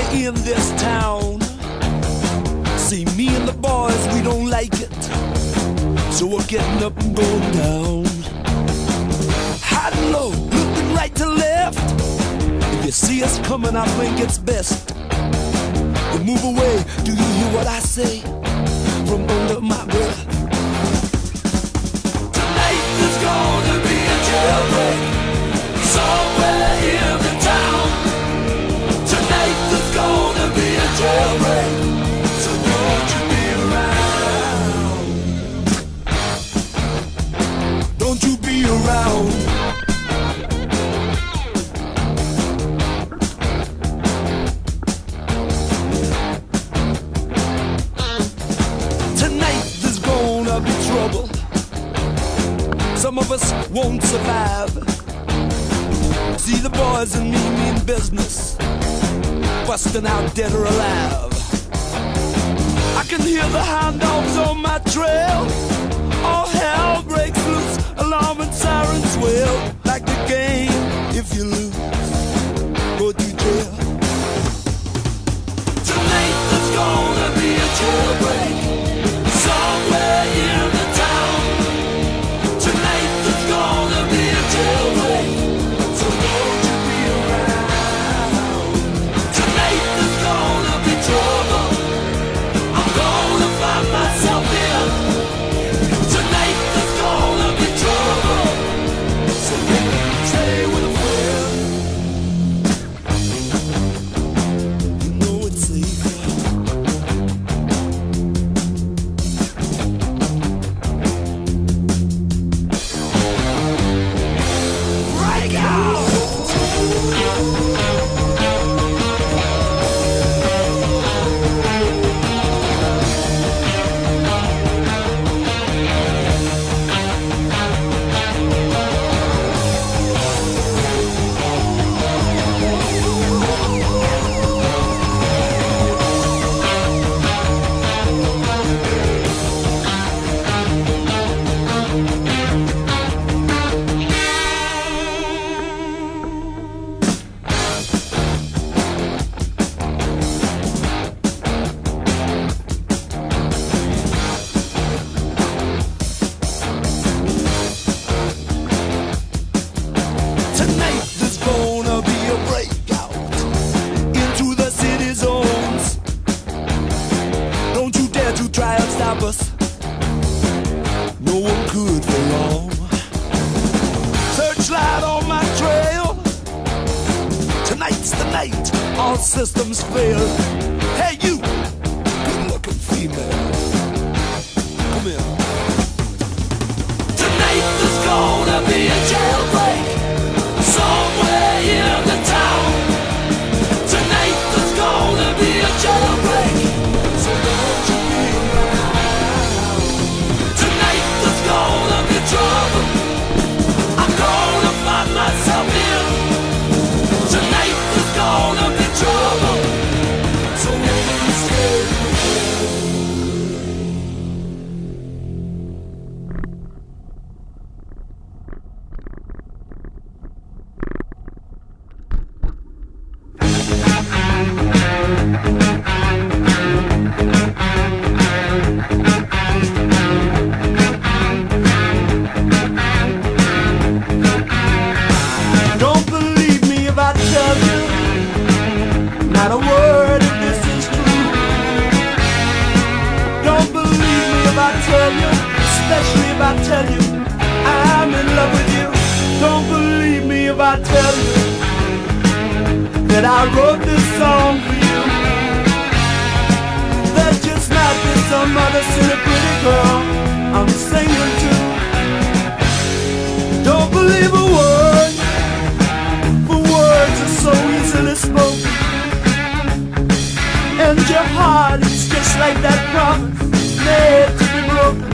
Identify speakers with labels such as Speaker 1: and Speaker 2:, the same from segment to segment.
Speaker 1: in this town. See, me and the boys, we don't like it, so we're getting up and going down. High and low, looking right to left. If you see us coming, I think it's best you move away. Do you hear what I say from under my breath? Tonight there's gonna be a jailbreak somewhere in the town. Tonight there's gonna be a jailbreak, so won't you be around? Don't you be around? Tonight there's gonna be trouble. Some of us won't survive. See, the boys and me mean business, busting out dead or alive. I can hear the hound dogs on my trail. All hell breaks loose, alarm and sirens wail. Like the game, if you lose, go to jail. Tonight there's gonna be a jailbreak somewhere in the town. Tonight there's gonna be a jailbreak, so won't you be around? Tonight there's gonna be trouble. I'm gonna find myself in. Tonight there's gonna be trouble, so stay with a friend. You know it's safer. Break out! Tonight there's gonna be a breakout into the city zones. Don't you dare to try and stop us. No one could for long. Searchlight on my trail. Tonight's the night all systems fail. Hey you, good-looking female, come here. Tonight there's gonna be a jailbreak somewhere in the town. Tonight there's gonna be a jailbreak, so don't you be around. Tonight there's gonna be trouble. I'm gonna find myself in. Tonight there's gonna be trouble, so won't you stay with me? Don't believe me if I tell you, not a word of this is true. Don't believe me if I tell you, especially if I tell you I'm in love with you. Don't believe me if I tell you that I wrote this song for you. There just might be some other silly pretty girl I'm singing to. Don't believe a word, for words are so easily spoken. And your heart is just like that promise made to be broken.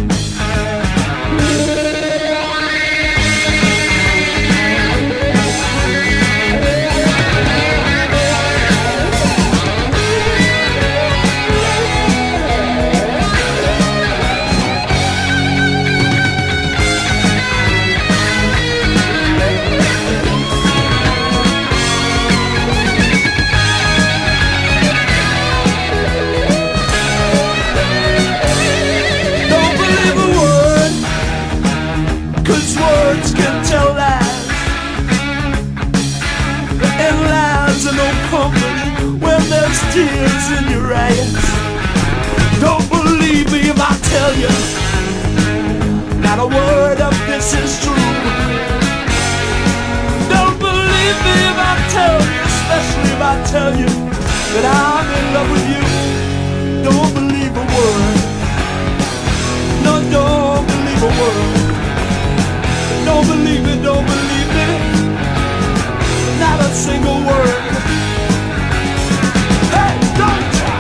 Speaker 1: this is true. Don't believe me if I tell you, especially if I tell you that I'm in love with you. Don't believe a word. No, don't believe a word. Don't believe me, don't believe me. Not a single word. Hey, don't try.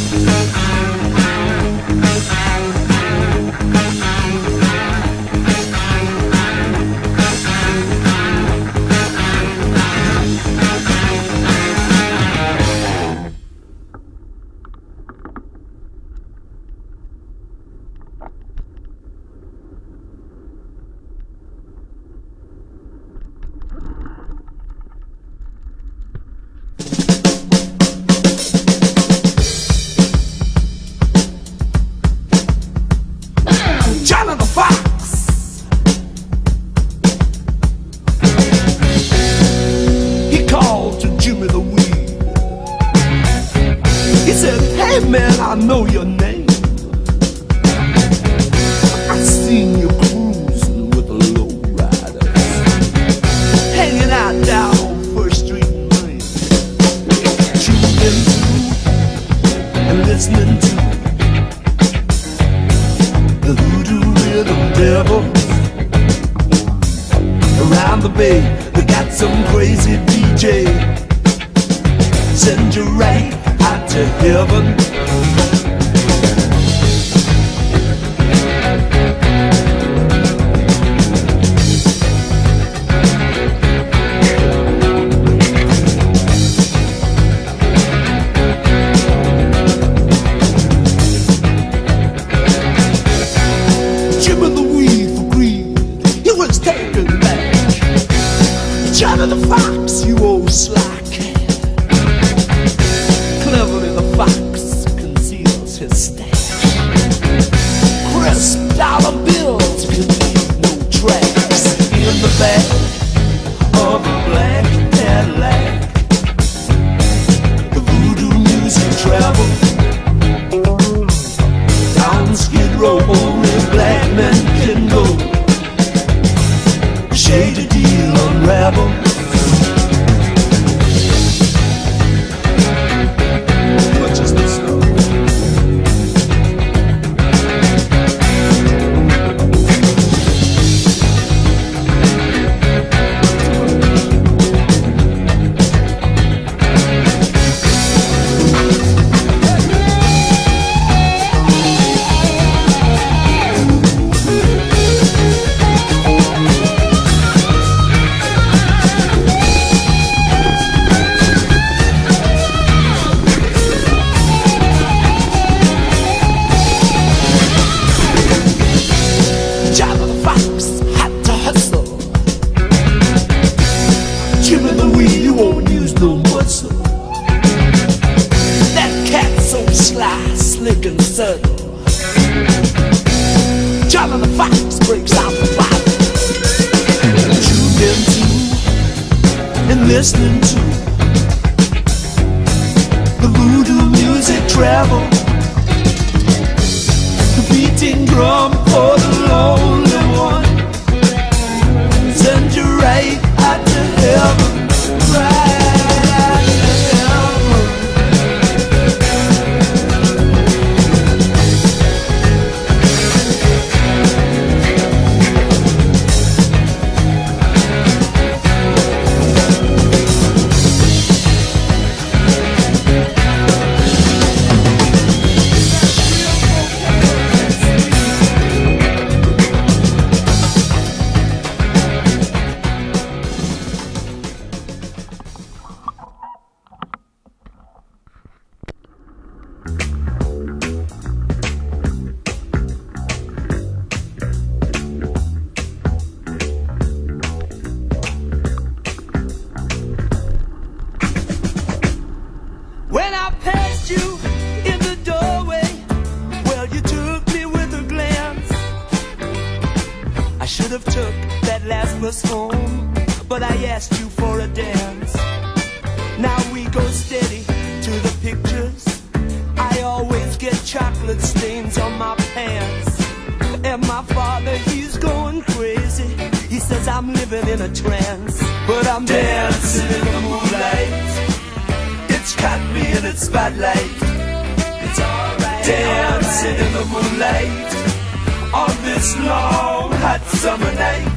Speaker 1: Man, I know your name. I've seen you cruising with the lowriders, hanging out down on First Street in Maine, tuning to and listening to the hoodoo rhythm devils. Around the bay, they got some crazy DJ. Send you right out to heaven. Jimmy the Weed for greed, he was taken back. Johnny the Fox, you old sly cat. Cleverly the fox conceals his stash. Crisp dollar bills can leave no tracks in the back of a black Cadillac. The voodoo music travels down Skid Row, only black men can go. Shady deal unravel. Jimmy the Weed, you won't use no muscle. That cat's so sly, slick and subtle. Johnny the Fox breaks out the bottle. Tuned into and listening to the voodoo music travel. The beating drum for the lonely one. Send you right out to heaven, right out to heaven. When I passed you in the doorway, well, you took me with a glance. I should have took that last bus home, but I asked you for a dance. Now we go steady to the pictures. I always get chocolate stains on my pants. And my father, he's going crazy. I'm living in a trance, but I'm dancing in the moonlight. It's caught me in its spotlight. It's alright. Dancing in the moonlight on this long hot summer night.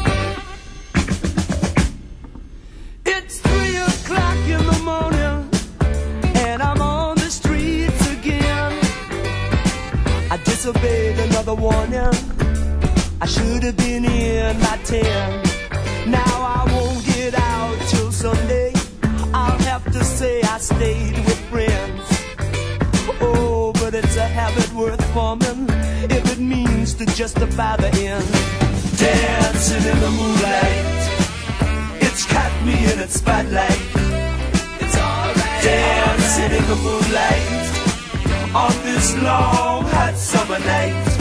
Speaker 1: It's 3 o'clock in the morning and I'm on the streets again. I disobeyed another warning. I should have been in by 10. Now I won't get out till Sunday. I'll have to say I stayed with friends. Oh, but it's a habit worth forming if it means to justify the end. Dancing in the moonlight, it's caught me in its spotlight. It's alright. Dancing in the moonlight on this long hot summer night.